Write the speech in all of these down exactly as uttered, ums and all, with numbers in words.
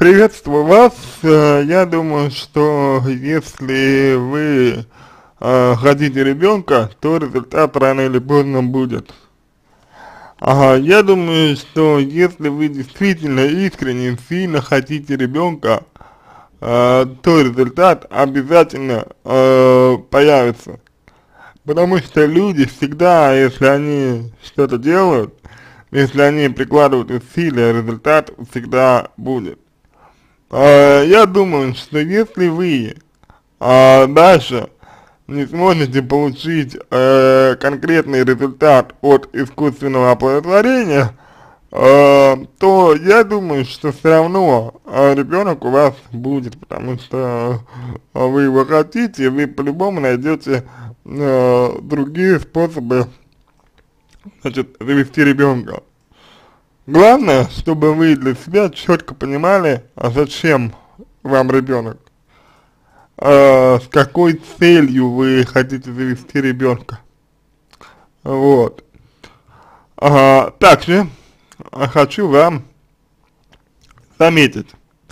Приветствую вас. Э, Я думаю, что если вы э, хотите ребенка, то результат рано или поздно будет. Ага, я думаю, что если вы действительно искренне, сильно хотите ребенка, э, то результат обязательно э, появится. Потому что люди всегда, если они что-то делают, если они прикладывают усилия, результат всегда будет. А, Я думаю, что если вы а, дальше не сможете получить э, конкретный результат от искусственного оплодотворения, э, то я думаю, что все равно э, ребенок у вас будет, потому что э, вы его хотите, вы по-любому найдете э, другие способы, значит, завести ребенка. Главное, чтобы вы для себя четко понимали, а зачем вам ребенок, э, с какой целью вы хотите завести ребенка. Вот. А, также а, хочу вам заметить,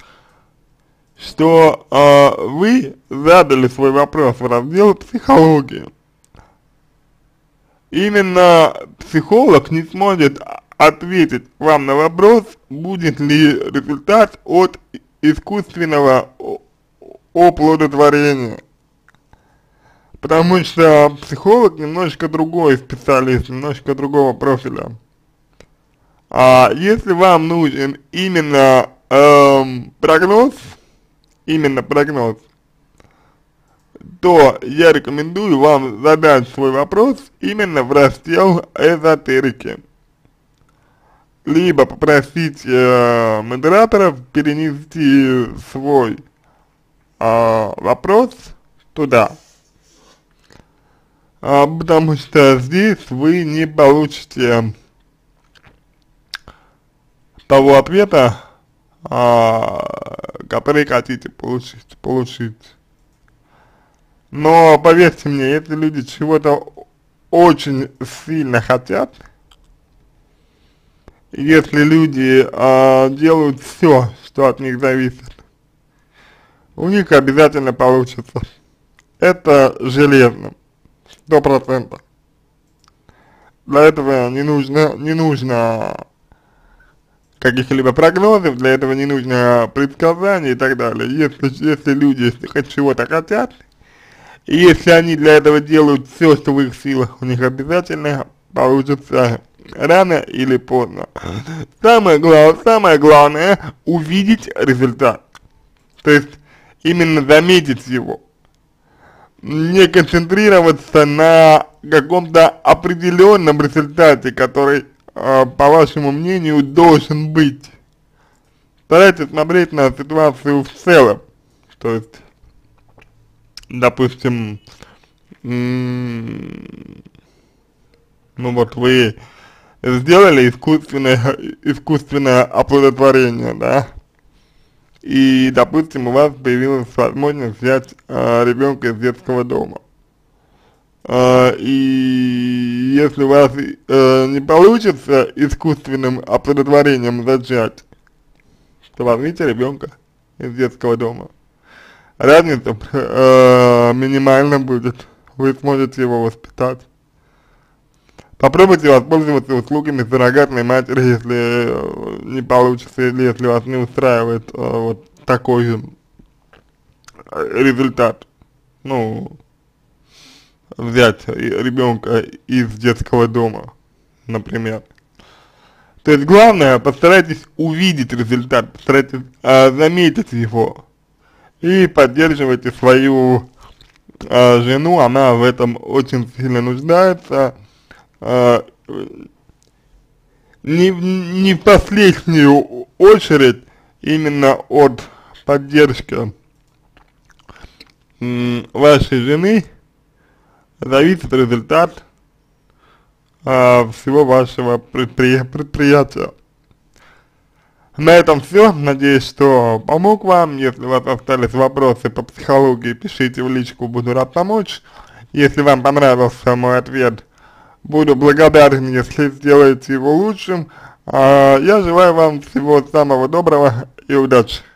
что э, вы задали свой вопрос в раздел «Психология». Именно психолог не сможет ответить вам на вопрос, будет ли результат от искусственного оплодотворения. Потому что психолог немножечко другой специалист, немножечко другого профиля. А если вам нужен именно эм, прогноз, именно прогноз, то я рекомендую вам задать свой вопрос именно в раздел эзотерики. Либо попросить э, модераторов перенести свой э, вопрос туда. А, потому что здесь вы не получите того ответа, а, который хотите получить, получить. Но поверьте мне, если люди чего-то очень сильно хотят, если люди э, делают все, что от них зависит, у них обязательно получится. Это железно, сто процентов. Для этого не нужно, не нужно каких-либо прогнозов, для этого не нужно предсказаний и так далее. Если, если люди чего-то хотят, и если они для этого делают все, что в их силах, у них обязательно получится. Рано или поздно. Самое главное, самое главное увидеть результат. То есть именно заметить его. Не концентрироваться на каком-то определенном результате, который, э, по вашему мнению, должен быть. Старайтесь смотреть на ситуацию в целом. То есть, допустим, ну вот вы сделали искусственное, искусственное оплодотворение, да, и, допустим, у вас появилась возможность взять э, ребенка из детского дома. Э, и если у вас э, не получится искусственным оплодотворением зачать, то возьмите ребенка из детского дома. Разница э, минимальна будет, вы сможете его воспитать. Попробуйте воспользоваться услугами суррогатной матери, если не получится, или если вас не устраивает э, вот такой результат. Ну, взять ребенка из детского дома, например. То есть главное, постарайтесь увидеть результат, постарайтесь э, заметить его. И поддерживайте свою э, жену, она в этом очень сильно нуждается. Uh, не, не в последнюю очередь именно от поддержки м, вашей жены зависит результат uh, всего вашего предпри предприятия. На этом все. Надеюсь, что помог вам. Если у вас остались вопросы по психологии, пишите в личку, буду рад помочь. Если вам понравился мой ответ, буду благодарен, если сделаете его лучшим. А я желаю вам всего самого доброго и удачи.